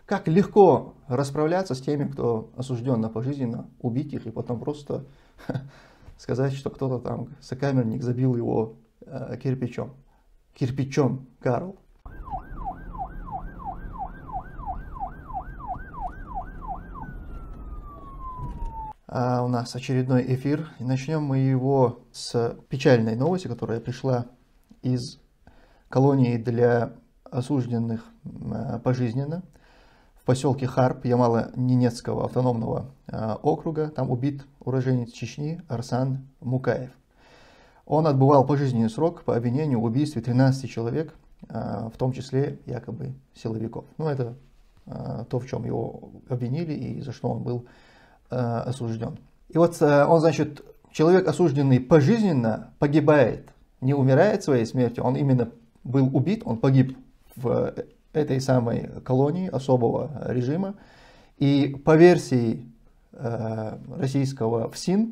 как легко расправляться с теми, кто осужден на пожизненно, убить их и потом просто сказать, что кто-то там, сокамерник, забил его кирпичом. Кирпичом, Карл. У нас очередной эфир. И начнем мы его с печальной новости, которая пришла из колонии для осужденных пожизненно в поселке Харп Ямало-Ненецкого автономного округа. Там убит уроженец Чечни Арсан Мукаев. Он отбывал пожизненный срок по обвинению в убийстве 13 человек, в том числе якобы силовиков. Ну, это то, в чем его обвинили и за что он был осужден. И вот он, значит, человек, осужденный пожизненно, погибает, не умирает своей смертью, он именно был убит, он погиб в этой самой колонии особого режима. И по версии российского ФСИН,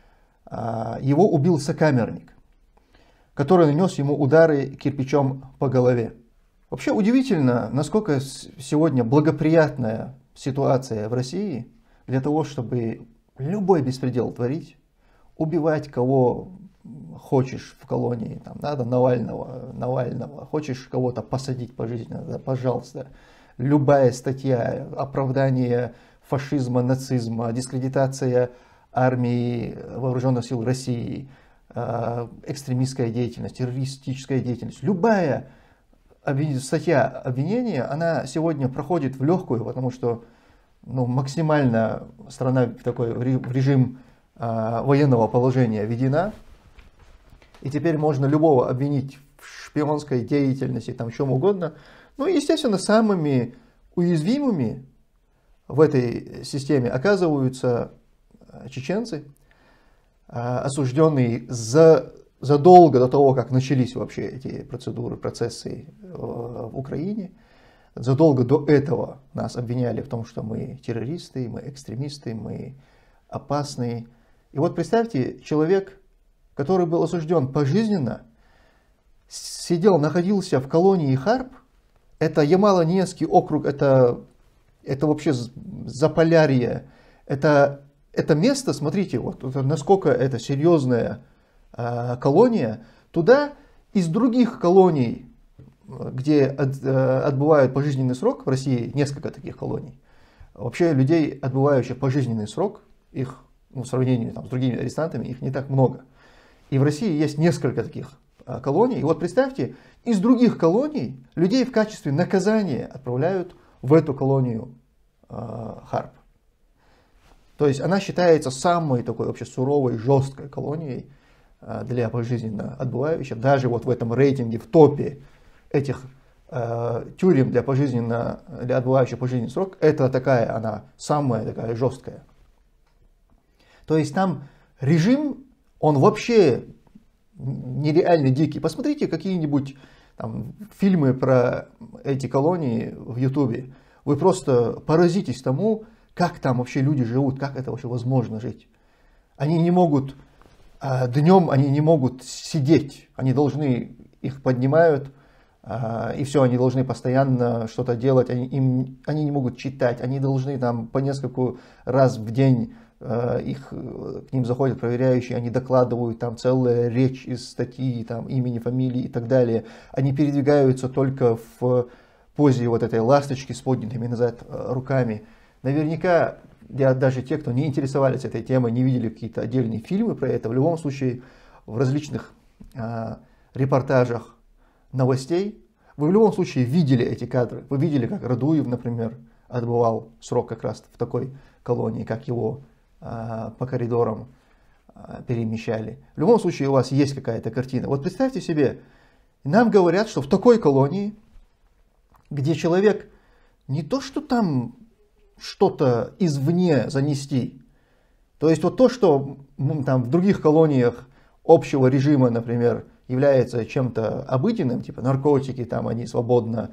его убил сокамерник, который нанес ему удары кирпичом по голове. Вообще удивительно, насколько сегодня благоприятная ситуация в России для того, чтобы любой беспредел творить, убивать кого хочешь в колонии, там, надо Навального, хочешь кого-то посадить пожизненно, да, пожалуйста. Любая статья, оправдание фашизма, нацизма, дискредитация армии, вооруженных сил России, экстремистская деятельность, террористическая деятельность, любая статья обвинения, она сегодня проходит в легкую, потому что максимально страна в такой режим военного положения введена. И теперь можно любого обвинить в шпионской деятельности, там чем угодно. Ну и, естественно, самыми уязвимыми в этой системе оказываются чеченцы, осужденные задолго до того, как начались вообще эти процедуры, процессы в Украине. Задолго до этого нас обвиняли в том, что мы террористы, мы экстремисты, мы опасные. И вот представьте, человек, который был осужден пожизненно, находился в колонии Харп, это Ямало-Ненецкий округ, это вообще Заполярье, это место, смотрите, вот насколько это серьезная колония, туда из других колоний, где отбывают пожизненный срок, в России несколько таких колоний, вообще людей, отбывающих пожизненный срок, их, в сравнении с другими арестантами, их не так много. И в России есть несколько таких колоний. И вот представьте, из других колоний людей в качестве наказания отправляют в эту колонию Харп. То есть она считается самой такой вообще суровой, жесткой колонией для пожизненно отбывающих. Даже вот в этом рейтинге, в топе этих тюрем для отбывающих пожизненный срок, это такая, она самая такая жесткая. То есть там режим, он вообще нереально дикий. Посмотрите какие-нибудь там фильмы про эти колонии в Ютубе. Вы просто поразитесь тому, как там вообще люди живут, как это вообще возможно жить. Они не могут, днем они не могут сидеть, они должны, их поднимают, и все, они должны постоянно что-то делать, они не могут читать, они должны там по нескольку раз в день, к ним заходят проверяющие, они докладывают, там целая речь из статьи, там имени, фамилии и так далее. Они передвигаются только в позе вот этой ласточки с поднятыми назад руками. Наверняка даже те, кто не интересовались этой темой, не видели какие-то отдельные фильмы про это, в любом случае в различных репортажах новостей, вы в любом случае видели эти кадры. Вы видели, как Радуев, например, отбывал срок как раз в такой колонии, как его по коридорам перемещали. В любом случае у вас есть какая-то картина. Вот представьте себе, нам говорят, что в такой колонии, где человек не то, что там что-то извне занести, то есть вот то, что там в других колониях общего режима, например, является чем-то обыденным, типа наркотики, там они свободно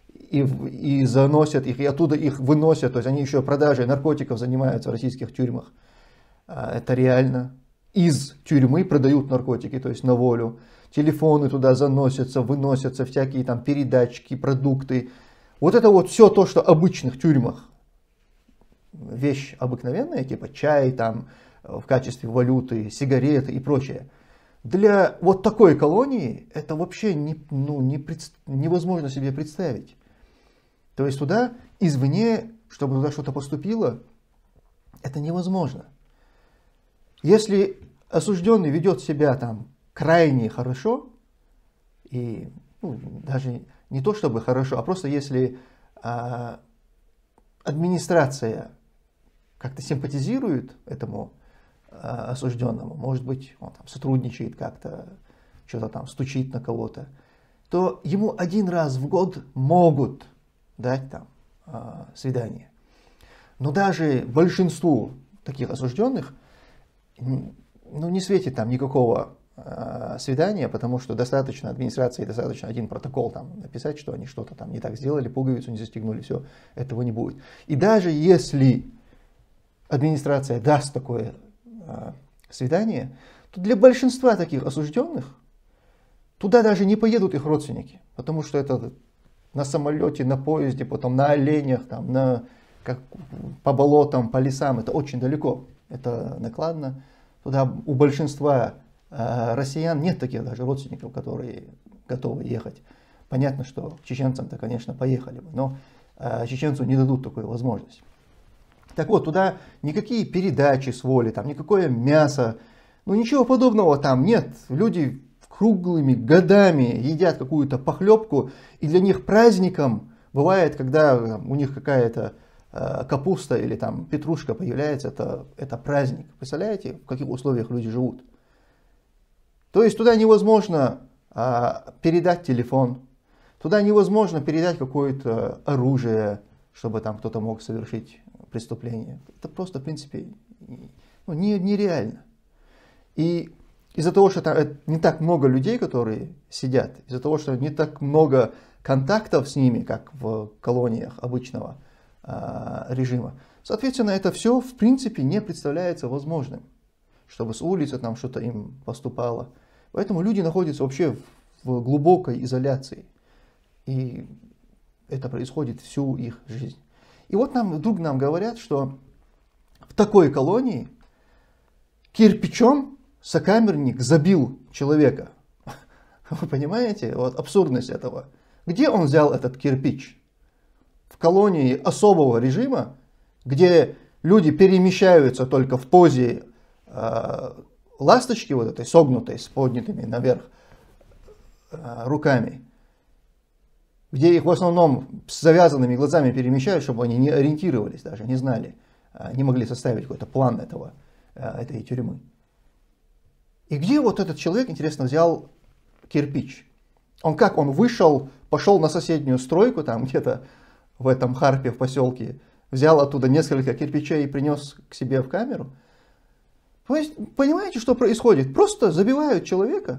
и заносят их, и оттуда их выносят, то есть они еще продажей наркотиков занимаются в российских тюрьмах. Это реально. Из тюрьмы продают наркотики, то есть на волю. Телефоны туда заносятся, выносятся, всякие там передатчики, продукты. Вот это вот все то, что в обычных тюрьмах вещь обыкновенная, типа чай там в качестве валюты, сигареты и прочее. Для вот такой колонии это вообще невозможно себе представить. То есть туда извне, чтобы туда что-то поступило, это невозможно. Если осужденный ведет себя там крайне хорошо, и даже не то чтобы хорошо, а просто если администрация как-то симпатизирует этому осужденному, может быть, он там сотрудничает как-то, что-то там стучит на кого-то, то ему один раз в год могут дать там свидание. Но даже большинству таких осужденных не светит там никакого свидания, потому что достаточно администрации, достаточно один протокол там написать, что они что-то там не так сделали, пуговицу не застегнули, все, этого не будет. И даже если администрация даст такое свидание, то для большинства таких осужденных туда даже не поедут их родственники, потому что это на самолете, на поезде, потом на оленях, там, по болотам, по лесам, это очень далеко, это накладно. Туда у большинства россиян нет таких даже родственников, которые готовы ехать. Понятно, что чеченцам-то, конечно, поехали бы, но чеченцу не дадут такую возможность. Так вот, туда никакие передачи с воли, там, никакое мясо, ничего подобного там нет. Люди круглыми годами едят какую-то похлебку, и для них праздником бывает, когда у них какая-то капуста или там петрушка появляется, это праздник. Представляете, в каких условиях люди живут? То есть туда невозможно передать телефон, туда невозможно передать какое-то оружие, чтобы там кто-то мог совершить преступление. Это просто, в принципе, нереально. И из-за того, что там не так много людей, которые сидят, из-за того, что не так много контактов с ними, как в колониях обычного режима, соответственно, это все, в принципе, не представляется возможным, чтобы с улицы там что-то им поступало. Поэтому люди находятся вообще в глубокой изоляции. И это происходит всю их жизнь. И вот вдруг нам говорят, что в такой колонии кирпичом сокамерник забил человека. Вы понимаете, вот абсурдность этого. Где он взял этот кирпич? В колонии особого режима, где люди перемещаются только в позе ласточки, вот этой согнутой, с поднятыми наверх руками, где их в основном с завязанными глазами перемещают, чтобы они не ориентировались даже, не знали, не могли составить какой-то план этой тюрьмы. И где вот этот человек, интересно, взял кирпич? Он вышел, пошел на соседнюю стройку, там где-то в этом Харпе, в поселке, взял оттуда несколько кирпичей и принес к себе в камеру. То есть, понимаете, что происходит? Просто забивают человека,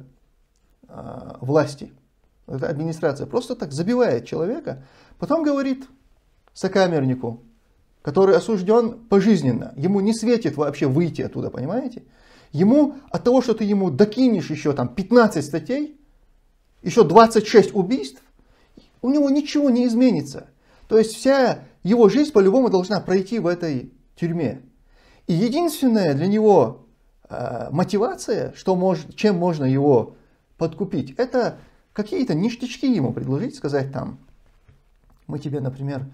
власти, эта администрация просто так забивает человека, потом говорит сокамернику, который осужден пожизненно, ему не светит вообще выйти оттуда, понимаете? Ему от того, что ты ему докинешь еще там 15 статей, еще 26 убийств, у него ничего не изменится. То есть вся его жизнь по-любому должна пройти в этой тюрьме. И единственная для него мотивация, чем можно его подкупить, это какие-то ништячки ему предложить, сказать там, мы тебе, например,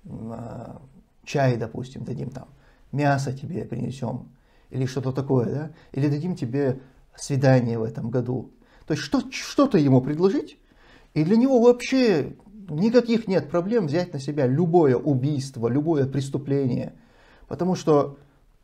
чай, допустим, дадим там, мясо тебе принесем, или что-то такое, да? Или дадим тебе свидание в этом году. То есть что-то ему предложить, и для него вообще никаких нет проблем взять на себя любое убийство, любое преступление. Потому что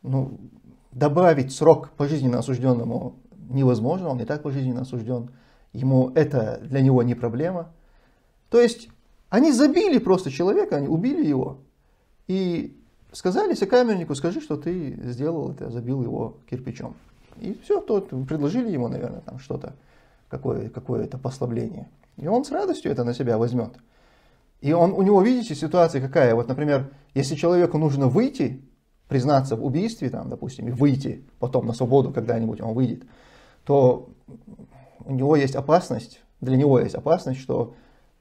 добавить срок пожизненно осужденному невозможно, он и так пожизненно осужден. Это для него не проблема. То есть они забили просто человека, они убили его. И сказали сокамернику, скажи, что ты сделал это, забил его кирпичом. И все, предложили ему, наверное, там что-то, какое-то послабление. И он с радостью это на себя возьмет. И у него, видите, ситуация какая. Вот, например, если человеку нужно выйти, признаться в убийстве, там, допустим, и выйти потом на свободу, когда-нибудь он выйдет, то у него есть опасность, для него есть опасность, что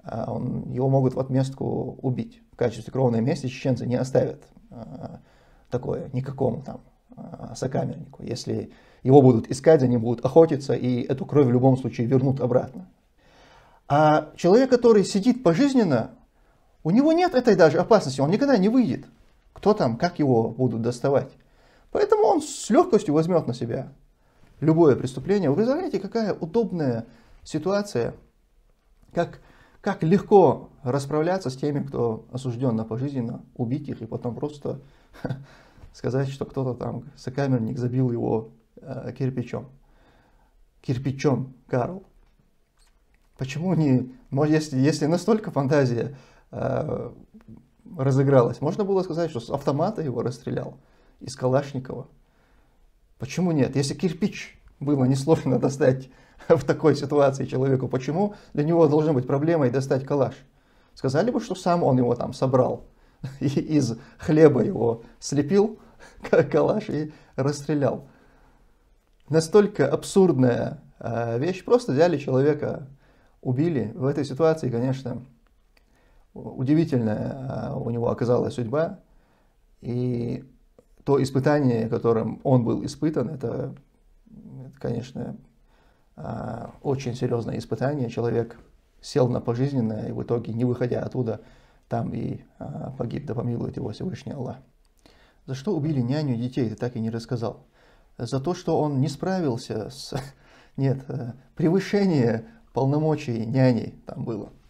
его могут в отместку убить. В качестве кровной мести чеченцы не оставят такое никакому там сокамернику. Если его будут искать, за ним будут охотиться, и эту кровь в любом случае вернут обратно. А человек, который сидит пожизненно, у него нет этой даже опасности, он никогда не выйдет. Кто там, как его будут доставать. Поэтому он с легкостью возьмет на себя любое преступление. Вы знаете, какая удобная ситуация, как легко расправляться с теми, кто осужден на пожизненно, убить их и потом просто сказать, что кто-то там, сокамерник, забил его кирпичом. Кирпичом, Карл. Почему не... Если настолько фантазия разыгралась, можно было сказать, что с автомата его расстрелял, из Калашникова. Почему нет? Если кирпич было несложно достать в такой ситуации человеку, почему для него должна быть проблемой достать калаш? Сказали бы, что сам он его там собрал, и из хлеба его слепил, как калаш, и расстрелял. Настолько абсурдная вещь, просто взяли человека, убили. В этой ситуации, конечно, удивительная у него оказалась судьба, и то испытание, которым он был испытан, это конечно, очень серьезное испытание. Человек сел на пожизненное и в итоге, не выходя оттуда, там и погиб, да помилует его Всевышний Аллах. За что убили няню и детей, ты так и не рассказал. За то, что он не справился с... Нет, превышение полномочий няни там было.